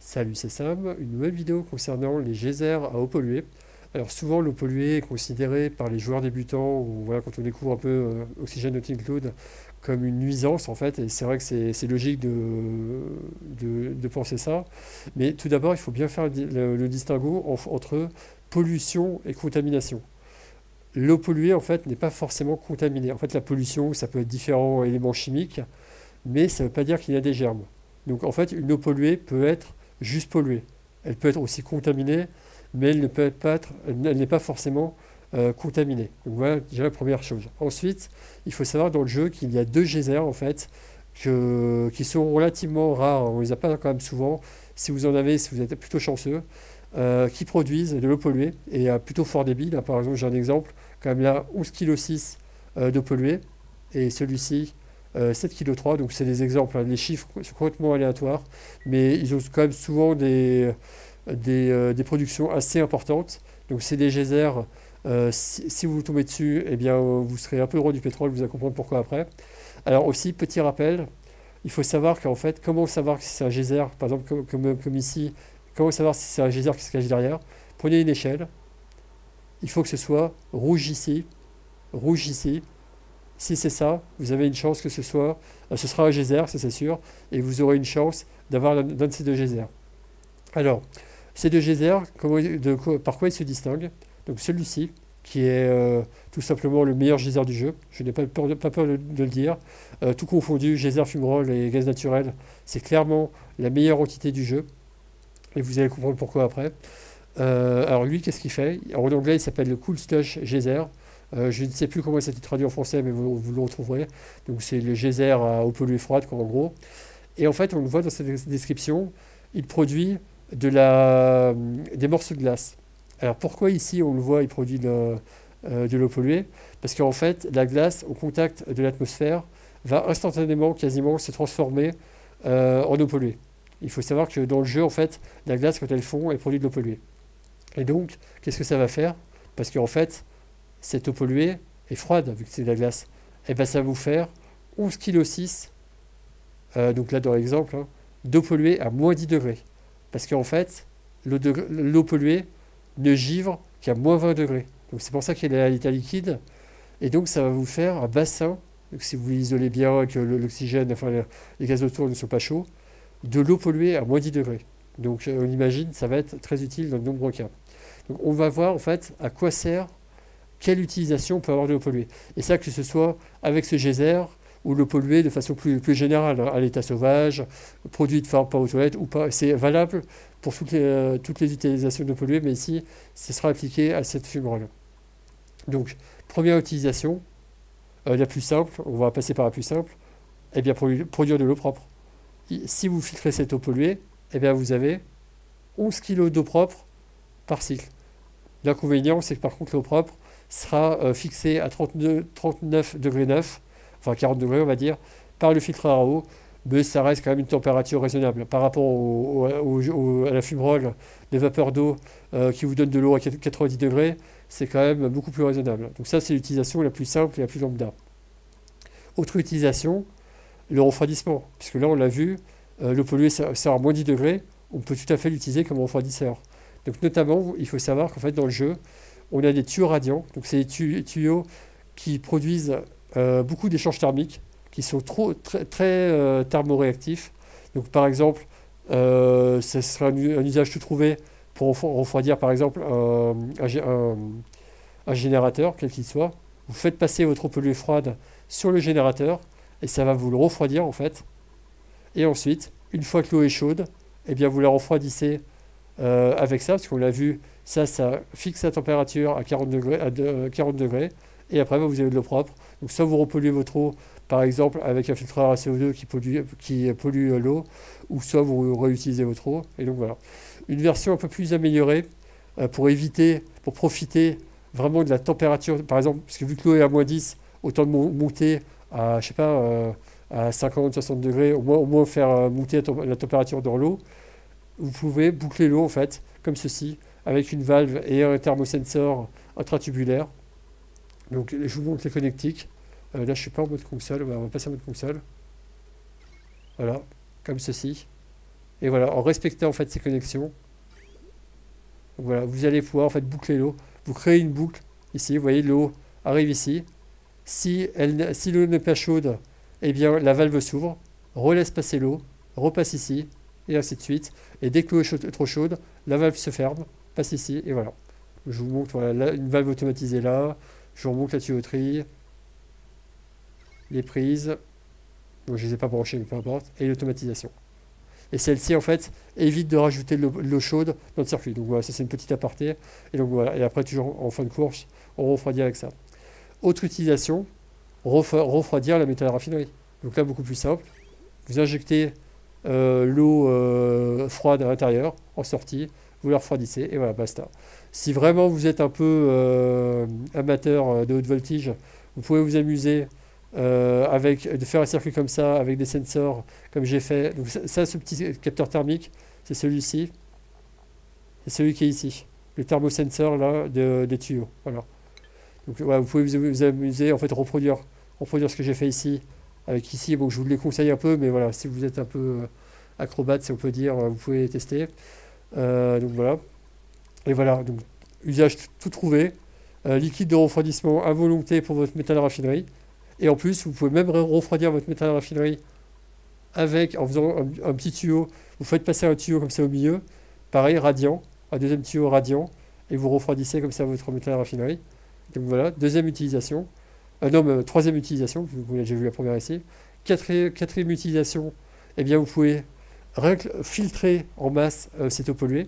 Salut, c'est Sam, une nouvelle vidéo concernant les geysers à eau polluée. Alors souvent l'eau polluée est considérée par les joueurs débutants, ou voilà, quand on découvre un peu Oxygen Not Included, comme une nuisance en fait, et c'est vrai que c'est logique de penser ça. Mais tout d'abord, il faut bien faire le distinguo entre pollution et contamination. L'eau polluée en fait n'est pas forcément contaminée. En fait la pollution, ça peut être différents éléments chimiques, mais ça ne veut pas dire qu'il y a des germes. Donc en fait, une eau polluée peut être juste polluée. Elle peut être aussi contaminée, mais elle ne peut pas être, elle n'est pas forcément contaminée. Donc voilà déjà la première chose. Ensuite, il faut savoir dans le jeu qu'il y a deux geysers en fait qui sont relativement rares. On les a pas quand même souvent. Si vous en avez, si vous êtes plutôt chanceux, qui produisent de l'eau polluée et à plutôt fort débit. Là, par exemple, j'ai un exemple, quand même là, 11,6 kg d'eau polluée et celui-ci 7,3 kg. Donc, c'est des exemples, hein. Les chiffres sont complètement aléatoires, mais ils ont quand même souvent des productions assez importantes. Donc, c'est des geysers. Si vous tombez dessus, eh bien, vous serez un peu loin du pétrole, vous allez comprendre pourquoi après. Alors, aussi, petit rappel, il faut savoir qu'en fait, comment savoir si c'est un geyser, par exemple, comme ici, comment savoir si c'est un geyser qui se cache derrière? Prenez une échelle, il faut que ce soit rouge ici. Si c'est ça, vous avez une chance que ce sera un geyser, ça c'est sûr, et vous aurez une chance d'avoir l'un de ces deux geysers. Alors, ces deux geysers, par quoi ils se distinguent? Donc celui-ci, qui est tout simplement le meilleur geyser du jeu, je n'ai pas peur de le dire. Tout confondu, geyser, fumerolles et gaz naturel, c'est clairement la meilleure entité du jeu, et vous allez comprendre pourquoi après. Alors lui, qu'est-ce qu'il fait? En anglais, il s'appelle le Cool Slush Geyser. Je ne sais plus comment ça a été traduit en français, mais vous le retrouverez. Donc c'est le geyser à eau polluée froide, quoi, en gros. Et en fait, on le voit dans cette description, il produit des morceaux de glace. Alors pourquoi ici, on le voit, il produit de l'eau polluée? Parce qu'en fait, la glace, au contact de l'atmosphère, va instantanément, quasiment, se transformer en eau polluée. Il faut savoir que dans le jeu, en fait, la glace, quand elle fond, elle produit de l'eau polluée. Et donc, qu'est-ce que ça va faire? Parce qu'en fait, cette eau polluée est froide, vu que c'est de la glace. Et bien, ça va vous faire 11,6 kg, donc là dans l'exemple, hein, d'eau polluée à moins 10 degrés. Parce qu'en fait, l'eau polluée ne givre qu'à moins 20 degrés. Donc c'est pour ça qu'elle est à l'état liquide. Et donc ça va vous faire un bassin, donc si vous l'isolez bien, que l'oxygène, enfin les gaz autour ne sont pas chauds, de l'eau polluée à moins 10 degrés. Donc on imagine, ça va être très utile dans de nombreux cas. Donc on va voir en fait à quoi sert, quelle utilisation on peut avoir de l'eau polluée. Et ça, que ce soit avec ce geyser ou l'eau polluée de façon plus générale, hein, à l'état sauvage, produite par aux toilettes ou pas. C'est valable pour toutes les utilisations d'eau polluée, mais ici, ce sera appliqué à cette fumerole. Donc, première utilisation, la plus simple, on va passer par la plus simple, eh bien, produire de l'eau propre. Si vous filtrez cette eau polluée, eh bien, vous avez 11 kg d'eau propre par cycle. L'inconvénient, c'est que par contre, l'eau propre sera fixée à 39 degrés 9, enfin 40 degrés, on va dire, par le filtreur à eau, mais ça reste quand même une température raisonnable. Par rapport à la fumerole, les vapeurs d'eau qui vous donnent de l'eau à 90 degrés, c'est quand même beaucoup plus raisonnable. Donc ça, c'est l'utilisation la plus simple et la plus lambda. Autre utilisation, le refroidissement. Puisque là, on l'a vu, l'eau polluée sert à moins 10 degrés, on peut tout à fait l'utiliser comme refroidisseur. Donc notamment, il faut savoir qu'en fait, dans le jeu, on a des tuyaux radiants. Donc c'est des tuyaux qui produisent beaucoup d'échanges thermiques, qui sont très thermoréactifs. Donc par exemple, ce sera un usage tout trouvé pour refroidir par exemple un générateur, quel qu'il soit. Vous faites passer votre eau polluée froide sur le générateur et ça va vous le refroidir en fait. Et ensuite, une fois que l'eau est chaude, eh bien vous la refroidissez avec ça, parce qu'on l'a vu, ça fixe la température à 40 degrés, 40 degrés, et après vous avez de l'eau propre. Donc soit vous repolluez votre eau, par exemple avec un filtreur à CO2 qui pollue l'eau, ou soit vous réutilisez votre eau, et donc voilà. Une version un peu plus améliorée pour profiter vraiment de la température, par exemple, parce que vu que l'eau est à moins 10, autant de monter à, je sais pas, à 50, 60 degrés, au moins faire monter la température dans l'eau. Vous pouvez boucler l'eau en fait, comme ceci, avec une valve et un thermosensor intratubulaire. Donc je vous montre les connectiques. Là je ne suis pas en mode console, on va passer en mode console. Voilà, comme ceci. Et voilà, en respectant en fait ces connexions, donc voilà, vous allez pouvoir en fait boucler l'eau. Vous créez une boucle ici, vous voyez l'eau arrive ici. Si l'eau n'est pas chaude, eh bien la valve s'ouvre, relaisse passer l'eau, repasse ici, et ainsi de suite. Et dès que l'eau est trop chaude, la valve se ferme, passe ici, et voilà. Je vous montre voilà, là, une valve automatisée là, je vous remonte la tuyauterie, les prises, donc je ne les ai pas branchées, mais peu importe, et l'automatisation. Et celle-ci, en fait, évite de rajouter de l'eau chaude dans le circuit. Donc voilà, ça c'est une petite aparté. Et donc voilà, et après, toujours en fin de course, on refroidit avec ça. Autre utilisation, refroidir la métal raffinerie. Donc là, beaucoup plus simple. Vous injectez l'eau froide à l'intérieur, en sortie, vous la refroidissez, et voilà, basta. Si vraiment vous êtes un peu amateur de haute voltige, vous pouvez vous amuser de faire un circuit comme ça, avec des sensors, comme j'ai fait. Donc ça, ce petit capteur thermique, c'est celui-ci, c'est celui qui est ici. Le thermosensor là, des tuyaux. Voilà. Donc voilà, vous pouvez vous amuser, en fait, reproduire ce que j'ai fait ici, avec ici. Bon, je vous le conseille un peu, mais voilà, si vous êtes un peu acrobate, si on peut dire, vous pouvez tester. Donc voilà. Et voilà, donc usage tout trouvé. Liquide de refroidissement à volonté pour votre métal raffinerie. Et en plus, vous pouvez même refroidir votre métal raffinerie en faisant un petit tuyau. Vous faites passer un tuyau comme ça au milieu. Pareil, radiant. Un deuxième tuyau radiant. Et vous refroidissez comme ça votre métal raffinerie. Donc voilà, deuxième utilisation. Non, mais troisième utilisation. Vous avez déjà vu la première ici. Quatrième utilisation. Eh bien, vous pouvez filtrer en masse cette eau polluée.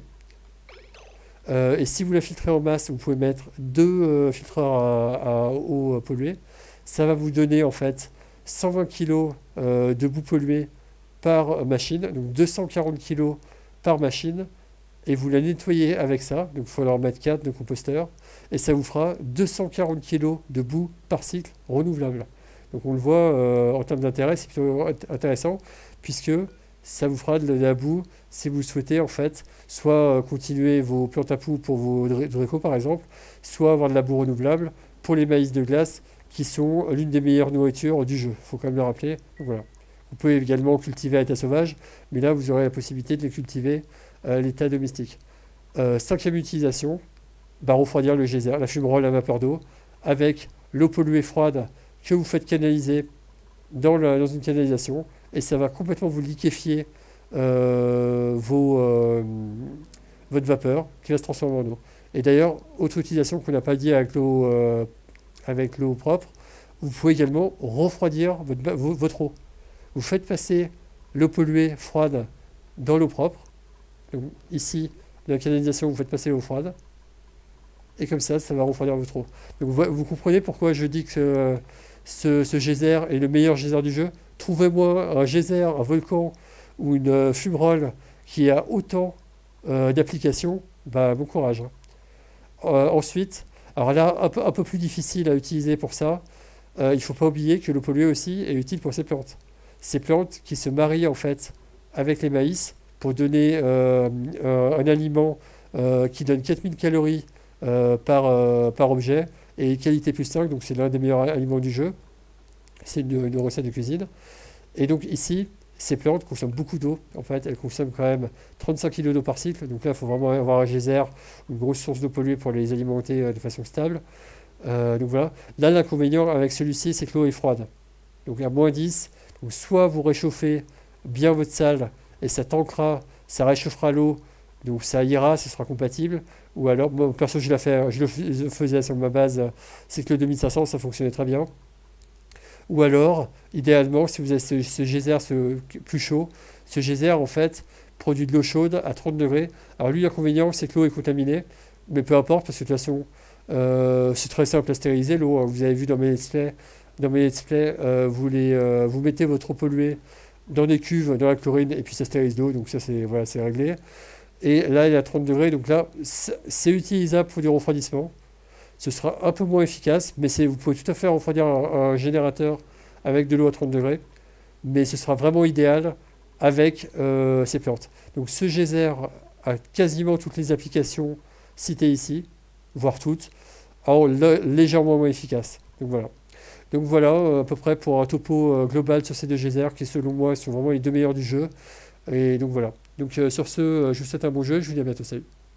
Et si vous la filtrez en masse, vous pouvez mettre deux filtreurs à eau polluée. Ça va vous donner en fait 120 kg de boue polluée par machine, donc 240 kg par machine, et vous la nettoyez avec ça, donc il faut leur mettre 4 de composteurs, et ça vous fera 240 kg de boue par cycle renouvelable. Donc on le voit en termes d'intérêt, c'est plutôt intéressant, puisque ça vous fera de la boue si vous souhaitez en fait soit continuer vos plantes à poux pour vos drécos par exemple, soit avoir de la boue renouvelable pour les maïs de glace qui sont l'une des meilleures nourritures du jeu. Il faut quand même le rappeler. Donc, voilà. Vous pouvez également cultiver à l'état sauvage, mais là vous aurez la possibilité de les cultiver à l'état domestique. Cinquième utilisation, refroidir le geyser, la fumerole à vapeur d'eau, avec l'eau polluée froide que vous faites canaliser dans une canalisation, et ça va complètement vous liquéfier votre vapeur qui va se transformer en eau. Et d'ailleurs, autre utilisation qu'on n'a pas dit avec l'eau propre, vous pouvez également refroidir votre eau. Vous faites passer l'eau polluée froide dans l'eau propre. Donc ici, dans la canalisation, vous faites passer l'eau froide. Et comme ça va refroidir votre eau. Donc vous comprenez pourquoi je dis que ce geyser est le meilleur geyser du jeu. Trouvez-moi un geyser, un volcan ou une fumerole qui a autant d'applications. Bon courage. Ensuite, alors là, un peu plus difficile à utiliser pour ça. Il ne faut pas oublier que l'eau polluée aussi est utile pour ces plantes. Ces plantes qui se marient en fait avec les maïs pour donner un aliment qui donne 4000 calories par objet et qualité plus 5, donc c'est l'un des meilleurs aliments du jeu. C'est une recette de cuisine. Et donc ici, ces plantes consomment beaucoup d'eau. En fait, elles consomment quand même 35 kg d'eau par cycle. Donc là, il faut vraiment avoir un geyser, une grosse source d'eau polluée pour les alimenter de façon stable. Donc voilà. Là, l'inconvénient avec celui-ci, c'est que l'eau est froide. Donc à -10, donc soit vous réchauffez bien votre salle et ça tankera, ça réchauffera l'eau, donc ça ira, ce sera compatible. Ou alors, moi perso, je le faisais sur ma base, c'est que le 2500, ça fonctionnait très bien. Ou alors, idéalement, si vous avez ce geyser plus chaud, ce geyser en fait produit de l'eau chaude à 30 degrés. Alors lui, l'inconvénient, c'est que l'eau est contaminée, mais peu importe, parce que de toute façon, c'est très simple à stériliser l'eau. Hein. Vous avez vu dans mes let's play, vous mettez votre eau polluée dans des cuves, dans la chlorine, et puis ça stérilise l'eau, donc ça c'est réglé. Et là, il est à 30 degrés, donc là, c'est utilisable pour du refroidissement. Ce sera un peu moins efficace, mais vous pouvez tout à fait refroidir un générateur avec de l'eau à 30 degrés, mais ce sera vraiment idéal avec ces plantes. Donc ce geyser a quasiment toutes les applications citées ici, voire toutes, légèrement moins efficace. Donc voilà à peu près pour un topo global sur ces deux geysers qui selon moi sont vraiment les deux meilleurs du jeu. Et donc voilà. Donc sur ce, je vous souhaite un bon jeu, je vous dis à bientôt, salut.